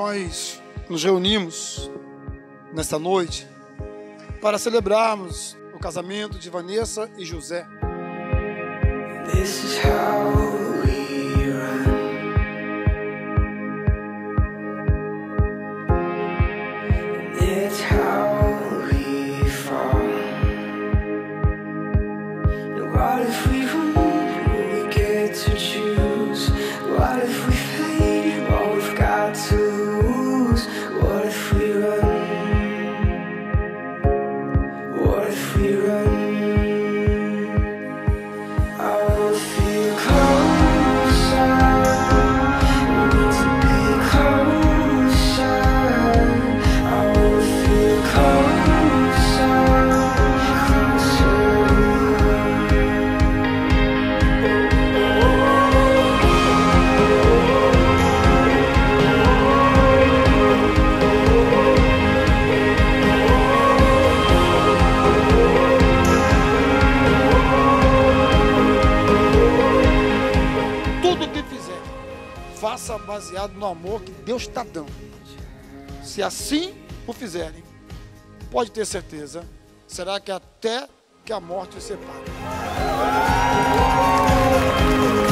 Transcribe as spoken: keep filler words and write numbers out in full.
nós nos reunimos nesta noite para celebrarmos o casamento de Vanessa e José. This is how we run. It's how we fall. And what if we run? We get to choose. What if we fade? What we've got to lose? What if we run? What if we run? Faça baseado no amor que Deus está dando. Se assim o fizerem, pode ter certeza, será que até que a morte os separe.